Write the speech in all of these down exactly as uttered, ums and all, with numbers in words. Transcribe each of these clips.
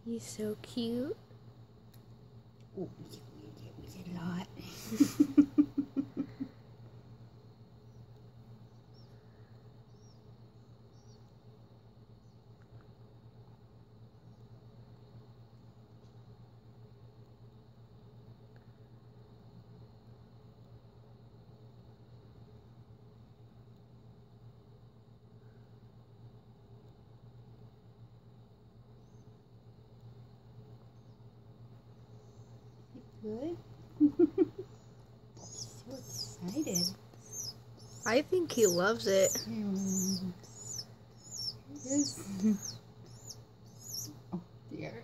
He's so cute. Oh, we did a lot. Good. So excited. I think he loves it. Mm. Here it is. Oh dear.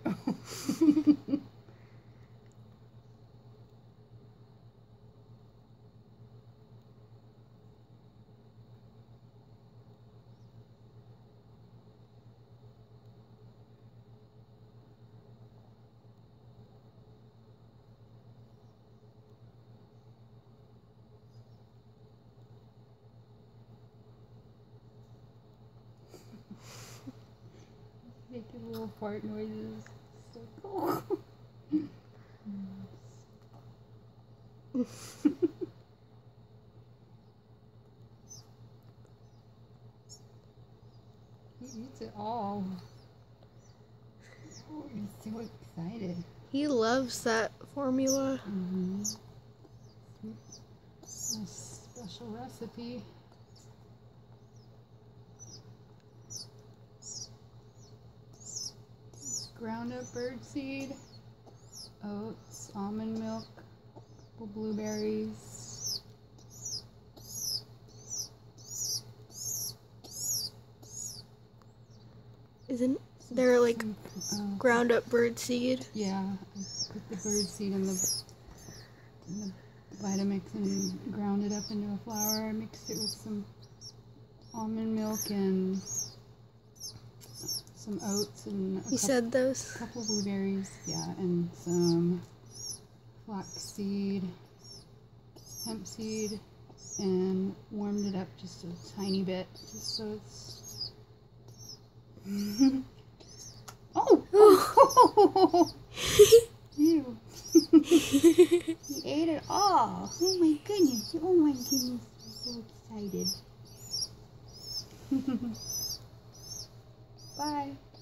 Making little fart noises. So cool. He eats it all. Oh, he's so excited. He loves that formula. Mm-hmm. A special recipe. Ground up birdseed, oats, almond milk, couple blueberries. Isn't there like Some, uh, ground up bird seed? Yeah, I put the birdseed in the, in the Vitamix and ground it up into a flour. I mixed it with some almond milk and some oats and a You couple, said those? couple blueberries, yeah, and some flaxseed, hemp seed, and warmed it up just a tiny bit, just so it's. Oh! Ew! He ate it all. Oh my goodness! Oh my goodness! I'm so excited. Bye.